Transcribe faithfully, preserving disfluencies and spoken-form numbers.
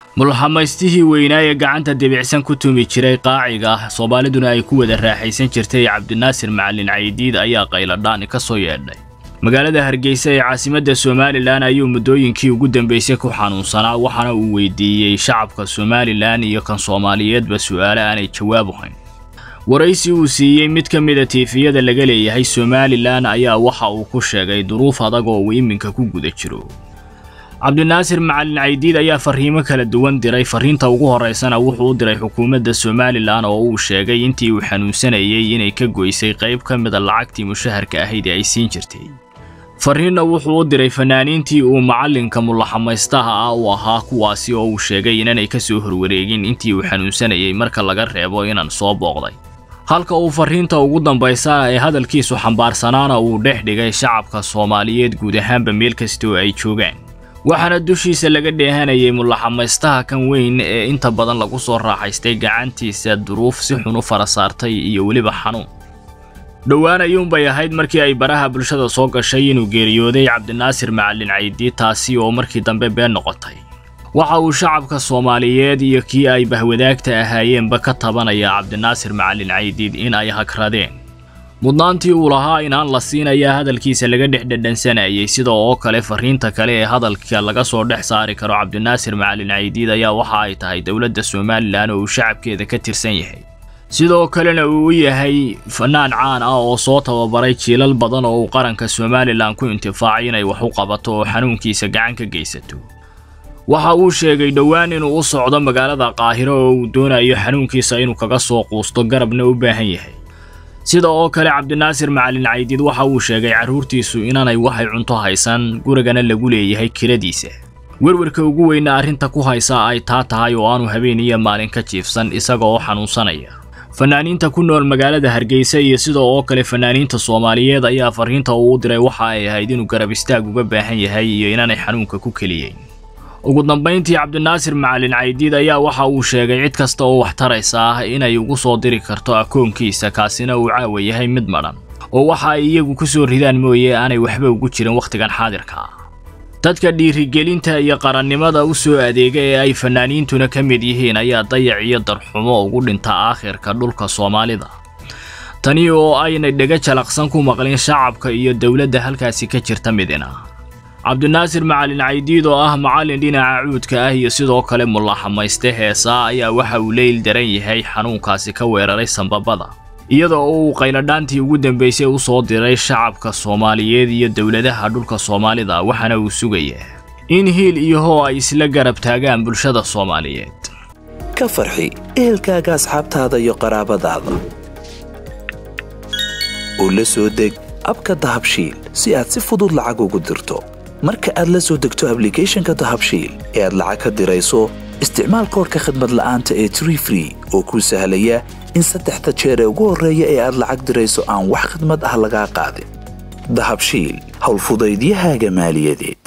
mulxamaystihii weynaaye gacanta dibicsan ku tumi jiray qaaciga Soomaaliduna ay ku wada raaxaysan jirtay Cabdinaasir Macallin Caydiid ayaa qayladhaan ka soo yeedhay magaalada Hargeysa ee caasimadda Soomaaliland ayuu muddooyinkii ugu dambeysay ku xanuunsanaa waxaana uu weydiiyay shacabka Soomaaliland iyo kan Soomaaliyeedba su'aalo aanay jawaab u hayn waraysi uu siiyay mid ka mid ah tiifiyada laga leeyahay Soomaaliland ayaa waxa uu ku sheegay duruuf adag oo uu iminka ku guda jiro Cabdinaasir Macallin Caydiid ayaa fariimo kala duwan diray fariinta ugu horeysana wuxuu u diray xukuumadda Soomaaliland oo uu sheegay intii uu xanuunsanayay inay ka goysay qayb ka mid ah lacagtii mushaharka ahayd ee ay siin jirtay fariinna wuxuu u diray fanaaniintii uu macallinka mulxamaystaha ah u ahaa kuwaasi oo uu sheegay inay ka soo horwareegin intii uu xanuunsanayay marka laga reebo inaan soo booqday halka uu fariinta ugu dambaysa ee hadalkiisu xambaarsanaana uu dhex dhigay shacabka Soomaaliyeed guud ahaanba meel kasta oo ay joogaan waxaana dushiisa laga dheehanayay mulxamaystaha kan weyn ee inta badan lagu soo raaxaystay gacantiisa duruuf si xun u farasaartay iyo waliba xanuun dhawaan ayuun bay ahayd markii ay baraha bulshada soo gashay inuu geeriyooday Cabdinaasir Macallin Caydiid taasi oo markii dambe been noqotay waxa uu shacabka Soomaaliyeed iyo kii ay bahwadaagta ahaayeenba ka tabanaya Cabdinaasir Macallin Caydiid in ay hakradeen mudnaantii uu lahaa inaan la siinaya hadalkiisa laga dhexdhedhansanayay sida oo kale fariinta kale ee hadalka laga soo dhex saari karo Cabdinaasir Macallin Caydiid ayaa waxa ay tahay dawladda Soomaaliland oo shacabkeeda ka tirsan yahay sidoo kalena uu yahay fanaan caan ah oo soo tababaray jiilal badan oo qaranka Soomaaliland ku intifaacay inay wax u qabato oo xanuunkiisa gacan ka geysato waxa uu sheegay dhawaan inuu u socdo magaalada Qaahiro oo uu doonayo xanuunkiisa inuu kaga soo quusto garabna u baahan yahay sida oo kale Cabdinaasir Macallin Caydiid waxa uu sheegay caruurtiisu inaanay waxay cunto haysan gurigana lagu leeyahay kiradiisa warwarka ugu weyn arrinta ku haysa ay taa tahay oo aanu habeen iyo maalin ka jiifsan isaga oo xanuunsanaya fanaaniinta ku nool magaalada Hargeysa iyo sida oo kale fanaaniinta Soomaaliyeed ayaa fariinta uu diray waxa ay ahayd inuu garab istaag uga baahan yahay iyo inaanay xanuunka ku kaliyeyn ugu dambeyntii Cabdinaasir Macallin Caydiid ayaa waxa uu sheegay cid kasta oo wax taraysa inay ugu soo diri karto akoonkiisa kaasina uu caawa yahay mid maran oo waxa ay iyagu ku soo ridaan mooyee aanay waxba ugu jirin waqtigan xaadirka dadka dhiirigelinta iyo qarannimada u soo adeega ee ay fanaaniintuna ka mid yihiin ayaa dayac iyo darxumo ugu dhinta aakhirka dhulka Soomaalida tani oo ayna dhaga jalaqsan ku maqlin shacabka iyo dawladda halkaasi ka jirta midina Cabdinaasir Macallin Caydiid oo ah macallin dhinaca cuudka ah iyo sidoo kale mulxamayste heesa ayaa waxa uu leel daran yahay xanuunkaasi ka weeraray sanbabada iyadoo uu qayladhaantii ugu dambeysay u soo diray shacabka Soomaaliyeed iyo dawladaha dhulka Soomaalida waxana uu sugayaa in hiil iyo hoo ay isla garab taagaan bulshada Soomaaliyeed ka farxi ehelkaaga asxaabtaada iyo qaraabadaada oo la soo deg abka Dahabshiil si aad si fudud lacag ugu dirto marka aad la soo degto application-ka Dahabshiil ee aad lacag ka dirayso isticmaal koodka khidmad la'aanta ee Tree Free oo ku sahlaya in saddexda jeer ee ugu horeeya ee aad lacag dirayso aan wax khidmad ah laga qaadin Dahabshiil hawl fudaydiyahaaga maaliyadeed